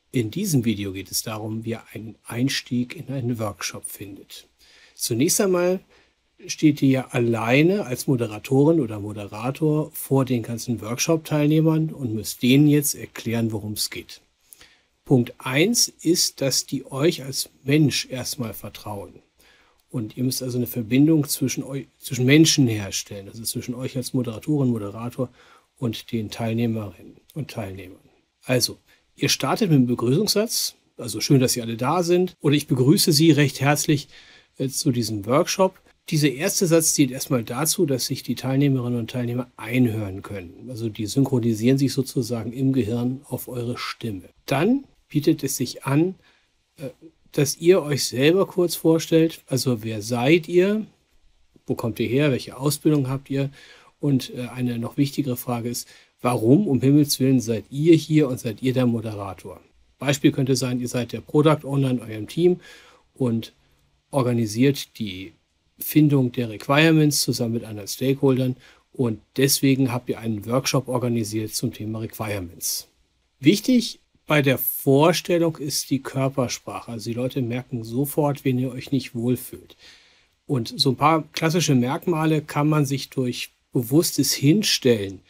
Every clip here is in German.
In diesem Video geht es darum, wie ihr einen Einstieg in einen Workshop findet. Zunächst einmal steht ihr ja alleine als Moderatorin oder Moderator vor den ganzen Workshop-Teilnehmern und müsst denen jetzt erklären, worum es geht. Punkt 1 ist, dass die euch als Mensch erstmal vertrauen. Und ihr müsst also eine Verbindung zwischen Menschen herstellen, also zwischen euch als Moderatorin, Moderator und den Teilnehmerinnen und Teilnehmern. Also, ihr startet mit einem Begrüßungssatz, also schön, dass Sie alle da sind, oder ich begrüße Sie recht herzlich zu diesem Workshop. Dieser erste Satz dient erstmal dazu, dass sich die Teilnehmerinnen und Teilnehmer einhören können. Also die synchronisieren sich sozusagen im Gehirn auf eure Stimme. Dann bietet es sich an, dass ihr euch selber kurz vorstellt. Also wer seid ihr? Wo kommt ihr her? Welche Ausbildung habt ihr? Und eine noch wichtigere Frage ist, warum um Himmels Willen seid ihr hier und seid ihr der Moderator? Beispiel könnte sein, ihr seid der Product Owner in eurem Team und organisiert die Findung der Requirements zusammen mit anderen Stakeholdern und deswegen habt ihr einen Workshop organisiert zum Thema Requirements. Wichtig bei der Vorstellung ist die Körpersprache. Also die Leute merken sofort, wenn ihr euch nicht wohlfühlt. Und so ein paar klassische Merkmale kann man sich durch bewusstes Hinstellen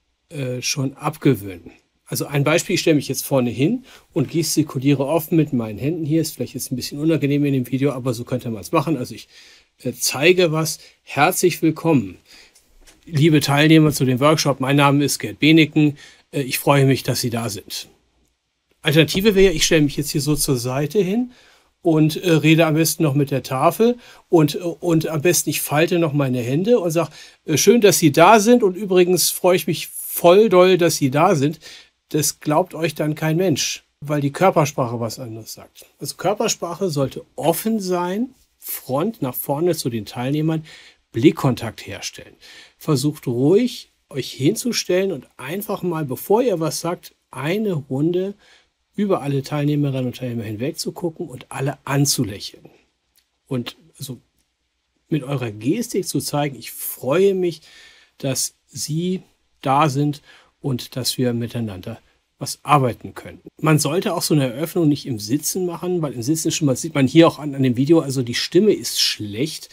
schon abgewöhnen. Also ein Beispiel, ich stelle mich jetzt vorne hin und gestikuliere offen mit meinen Händen hier. Ist vielleicht jetzt ein bisschen unangenehm in dem Video, aber so könnte man es machen. Also ich zeige was. Herzlich willkommen, liebe Teilnehmer zu dem Workshop. Mein Name ist Gerd Beneken. Ich freue mich, dass Sie da sind. Alternative wäre, ich stelle mich jetzt hier so zur Seite hin und rede am besten noch mit der Tafel und am besten ich falte noch meine Hände und sage, schön, dass Sie da sind und übrigens freue ich mich voll doll, dass Sie da sind. Das glaubt euch dann kein Mensch, weil die Körpersprache was anderes sagt. Also Körpersprache sollte offen sein, Front nach vorne zu den Teilnehmern, Blickkontakt herstellen. Versucht ruhig, euch hinzustellen und einfach mal, bevor ihr was sagt, eine Runde über alle Teilnehmerinnen und Teilnehmer hinweg zu gucken und alle anzulächeln. Und also mit eurer Gestik zu zeigen, ich freue mich, dass Sie da sind und dass wir miteinander was arbeiten können. Man sollte auch so eine Eröffnung nicht im Sitzen machen, weil im Sitzen schon mal, sieht man hier auch an dem Video, also die Stimme ist schlecht.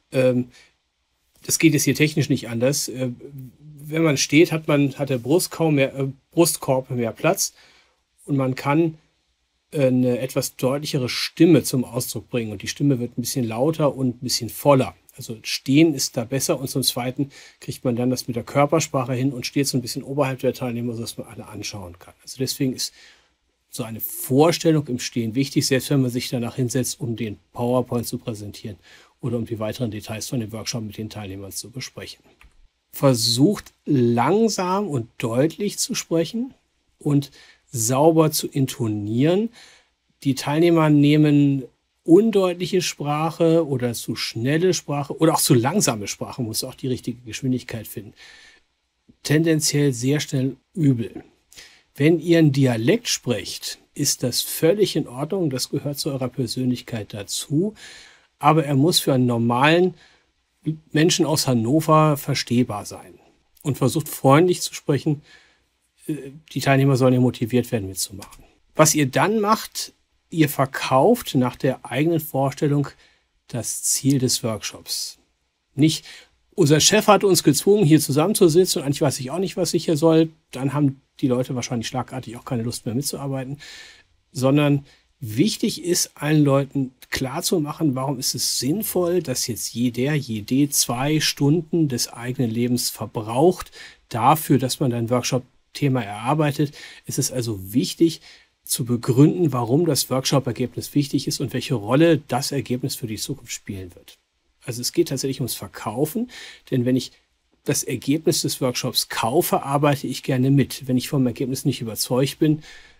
Das geht jetzt hier technisch nicht anders. Wenn man steht, hat der Brustkorb mehr Platz und man kann eine etwas deutlichere Stimme zum Ausdruck bringen und die Stimme wird ein bisschen lauter und ein bisschen voller. Also stehen ist da besser und zum Zweiten kriegt man dann das mit der Körpersprache hin und steht so ein bisschen oberhalb der Teilnehmer, sodass man alle anschauen kann. Also deswegen ist so eine Vorstellung im Stehen wichtig, selbst wenn man sich danach hinsetzt, um den PowerPoint zu präsentieren oder um die weiteren Details von dem Workshop mit den Teilnehmern zu besprechen. Versucht langsam und deutlich zu sprechen und sauber zu intonieren. Die Teilnehmer nehmen undeutliche Sprache oder zu schnelle Sprache oder auch zu langsame Sprache, muss auch die richtige Geschwindigkeit finden. Tendenziell sehr schnell übel. Wenn ihr einen Dialekt sprecht, ist das völlig in Ordnung, das gehört zu eurer Persönlichkeit dazu, aber er muss für einen normalen Menschen aus Hannover verstehbar sein. Und versucht freundlich zu sprechen, die Teilnehmer sollen ja motiviert werden mitzumachen. Was ihr dann macht, ihr verkauft nach der eigenen Vorstellung das Ziel des Workshops. Nicht, unser Chef hat uns gezwungen, hier zusammenzusitzen und eigentlich weiß ich auch nicht, was ich hier soll. Dann haben die Leute wahrscheinlich schlagartig auch keine Lust mehr mitzuarbeiten. Sondern wichtig ist, allen Leuten klarzumachen, warum ist es sinnvoll, dass jetzt jede 2 Stunden des eigenen Lebens verbraucht dafür, dass man ein Workshop-Thema erarbeitet. Es ist also wichtig, zu begründen, warum das Workshop-Ergebnis wichtig ist und welche Rolle das Ergebnis für die Zukunft spielen wird. Also es geht tatsächlich ums Verkaufen, denn wenn ich das Ergebnis des Workshops kaufe, arbeite ich gerne mit. Wenn ich vom Ergebnis nicht überzeugt bin,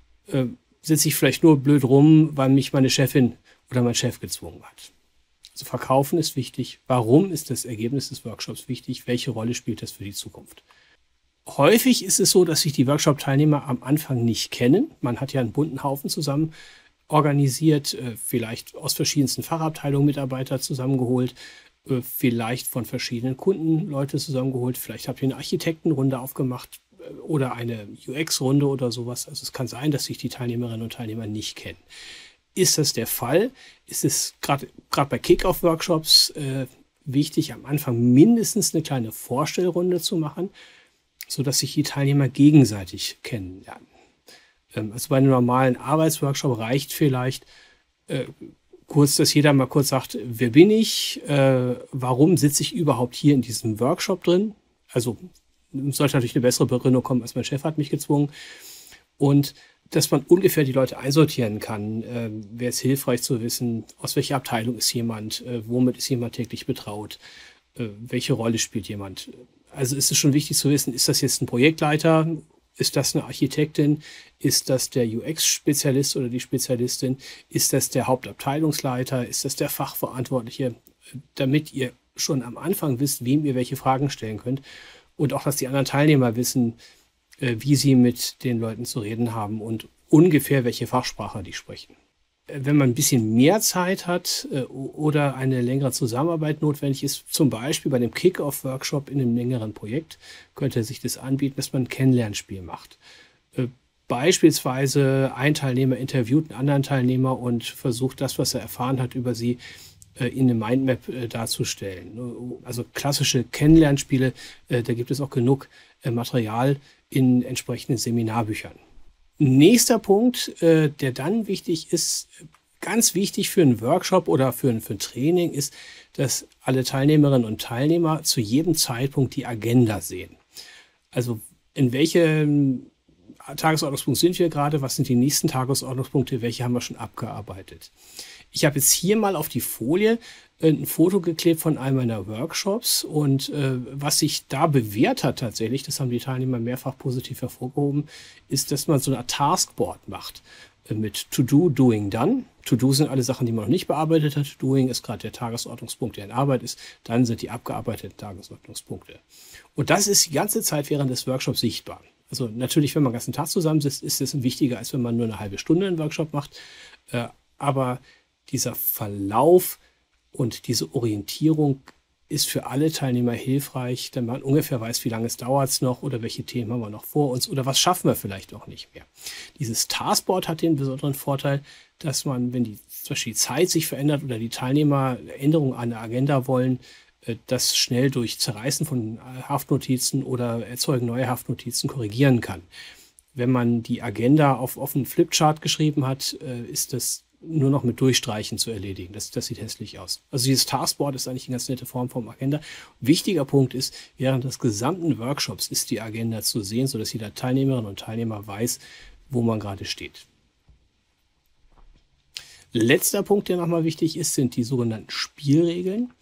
sitze ich vielleicht nur blöd rum, weil mich meine Chefin oder mein Chef gezwungen hat. Also Verkaufen ist wichtig. Warum ist das Ergebnis des Workshops wichtig? Welche Rolle spielt das für die Zukunft? Häufig ist es so, dass sich die Workshop-Teilnehmer am Anfang nicht kennen. Man hat ja einen bunten Haufen zusammen organisiert, vielleicht aus verschiedensten Fachabteilungen Mitarbeiter zusammengeholt, vielleicht von verschiedenen Kunden Leute zusammengeholt. Vielleicht habt ihr eine Architektenrunde aufgemacht. oder eine UX-Runde oder sowas. Also es kann sein, dass sich die Teilnehmerinnen und Teilnehmer nicht kennen. Ist das der Fall? Ist es gerade bei Kick-Off-Workshops wichtig, am Anfang mindestens eine kleine Vorstellrunde zu machen, sodass sich die Teilnehmer gegenseitig kennenlernen. Also bei einem normalen Arbeitsworkshop reicht vielleicht kurz, dass jeder mal kurz sagt, wer bin ich, warum sitze ich überhaupt hier in diesem Workshop drin? Also sollte natürlich eine bessere Begründung kommen, als mein Chef hat mich gezwungen. Und dass man ungefähr die Leute einsortieren kann. Wäre es hilfreich zu wissen, aus welcher Abteilung ist jemand, womit ist jemand täglich betraut, welche Rolle spielt jemand. Also ist es schon wichtig zu wissen, ist das jetzt ein Projektleiter, ist das eine Architektin, ist das der UX-Spezialist oder die Spezialistin, ist das der Hauptabteilungsleiter, ist das der Fachverantwortliche, damit ihr schon am Anfang wisst, wem ihr welche Fragen stellen könnt und auch, dass die anderen Teilnehmer wissen, wie sie mit den Leuten zu reden haben und ungefähr welche Fachsprache die sprechen. Wenn man ein bisschen mehr Zeit hat oder eine längere Zusammenarbeit notwendig ist, zum Beispiel bei dem Kick-Off-Workshop in einem längeren Projekt, könnte sich das anbieten, dass man ein Kennenlernspiel macht. Beispielsweise ein Teilnehmer interviewt einen anderen Teilnehmer und versucht das, was er erfahren hat über sie, in eine Mindmap darzustellen. Also klassische Kennenlernspiele, da gibt es auch genug Material in entsprechenden Seminarbüchern. Nächster Punkt, der dann wichtig ist, ganz wichtig für einen Workshop oder für ein Training, ist, dass alle Teilnehmerinnen und Teilnehmer zu jedem Zeitpunkt die Agenda sehen. Also in welchem Tagesordnungspunkt sind wir gerade, was sind die nächsten Tagesordnungspunkte, welche haben wir schon abgearbeitet. Ich habe jetzt hier mal auf die Folie ein Foto geklebt von einem meiner Workshops und was sich da bewährt hat tatsächlich, das haben die Teilnehmer mehrfach positiv hervorgehoben, ist, dass man so eine Art Taskboard macht mit To-Do, Doing, Done. To-Do sind alle Sachen, die man noch nicht bearbeitet hat. Doing ist gerade der Tagesordnungspunkt, der in Arbeit ist. Dann sind die abgearbeiteten Tagesordnungspunkte. Und das ist die ganze Zeit während des Workshops sichtbar. Also natürlich, wenn man den ganzen Tag zusammensitzt, ist es wichtiger, als wenn man nur eine halbe Stunde einen Workshop macht. Aber dieser Verlauf und diese Orientierung ist für alle Teilnehmer hilfreich, denn man ungefähr weiß, wie lange es dauert noch oder welche Themen haben wir noch vor uns oder was schaffen wir vielleicht auch nicht mehr. Dieses Taskboard hat den besonderen Vorteil, dass man, wenn zum Beispiel die Zeit sich verändert oder die Teilnehmer Änderungen an der Agenda wollen, das schnell durch Zerreißen von Haftnotizen oder Erzeugen neuer Haftnotizen korrigieren kann. Wenn man die Agenda auf einen Flipchart geschrieben hat, ist das nur noch mit Durchstreichen zu erledigen. Das sieht hässlich aus. Also dieses Taskboard ist eigentlich eine ganz nette Form vom Agenda. Wichtiger Punkt ist, während des gesamten Workshops ist die Agenda zu sehen, sodass jeder Teilnehmerin und Teilnehmer weiß, wo man gerade steht. Letzter Punkt, der nochmal wichtig ist, sind die sogenannten Spielregeln.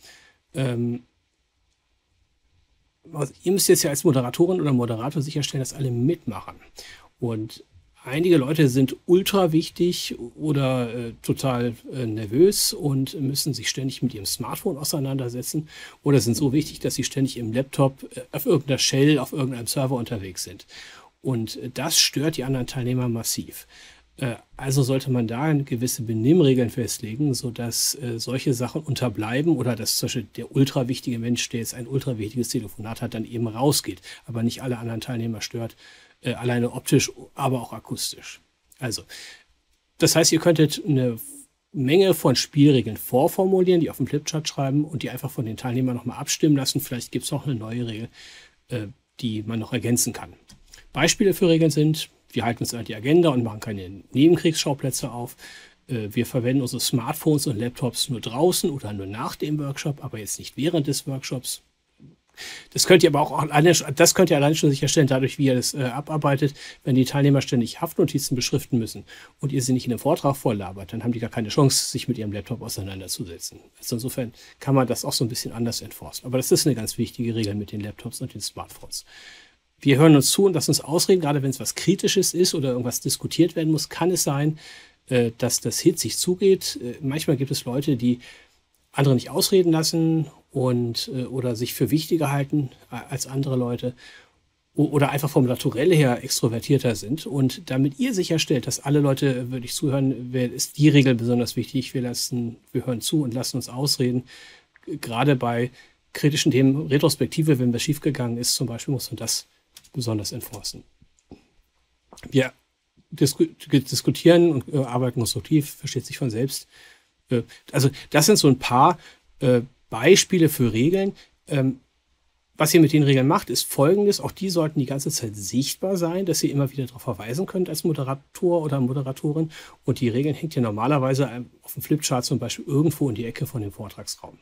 Also ihr müsst jetzt ja als Moderatorin oder Moderator sicherstellen, dass alle mitmachen. Und einige Leute sind ultra wichtig oder total nervös und müssen sich ständig mit ihrem Smartphone auseinandersetzen oder sind so wichtig, dass sie ständig im Laptop auf irgendeiner Shell, auf irgendeinem Server unterwegs sind. Und das stört die anderen Teilnehmer massiv. Also sollte man da gewisse Benimmregeln festlegen, sodass solche Sachen unterbleiben oder dass zum Beispiel der ultra wichtige Mensch, der jetzt ein ultra wichtiges Telefonat hat, dann eben rausgeht, aber nicht alle anderen Teilnehmer stört. Alleine optisch, aber auch akustisch. Also, das heißt, ihr könntet eine Menge von Spielregeln vorformulieren, die auf dem Flipchart schreiben und die einfach von den Teilnehmern nochmal abstimmen lassen. Vielleicht gibt es noch eine neue Regel, die man noch ergänzen kann. Beispiele für Regeln sind, wir halten uns an die Agenda und machen keine Nebenkriegsschauplätze auf. Wir verwenden unsere Smartphones und Laptops nur draußen oder nur nach dem Workshop, aber jetzt nicht während des Workshops. Das könnt ihr aber auch alleine schon sicherstellen, dadurch, wie ihr das abarbeitet. Wenn die Teilnehmer ständig Haftnotizen beschriften müssen und ihr sie nicht in einem Vortrag volllabert, dann haben die gar keine Chance, sich mit ihrem Laptop auseinanderzusetzen. Also insofern kann man das auch so ein bisschen anders enforcen. Aber das ist eine ganz wichtige Regel mit den Laptops und den Smartphones. Wir hören uns zu und lassen uns ausreden, gerade wenn es was Kritisches ist oder irgendwas diskutiert werden muss, kann es sein, dass das hitzig zugeht. Manchmal gibt es Leute, die andere nicht ausreden lassen und oder sich für wichtiger halten als andere Leute oder einfach vom Naturell her extrovertierter sind. Und damit ihr sicherstellt, dass alle Leute wirklich zuhören, ist die Regel besonders wichtig. Wir hören zu und lassen uns ausreden. Gerade bei kritischen Themen, Retrospektive, wenn was schiefgegangen ist, zum Beispiel, muss man das besonders enforcen. Wir diskutieren und arbeiten konstruktiv, versteht sich von selbst. Also das sind so ein paar Beispiele für Regeln. Was ihr mit den Regeln macht, ist Folgendes. Auch die sollten die ganze Zeit sichtbar sein, dass ihr immer wieder darauf verweisen könnt als Moderator oder Moderatorin. Und die Regeln hängt ihr normalerweise auf dem Flipchart zum Beispiel irgendwo in die Ecke von dem Vortragsraum.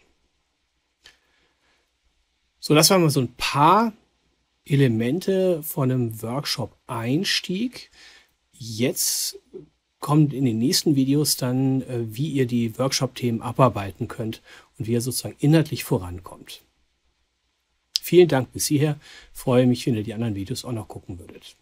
So, das waren mal so ein paar Elemente von einem Workshop-Einstieg. Jetzt kommt in den nächsten Videos dann, wie ihr die Workshop-Themen abarbeiten könnt und wie ihr sozusagen inhaltlich vorankommt. Vielen Dank bis hierher. Freue mich, wenn ihr die anderen Videos auch noch gucken würdet.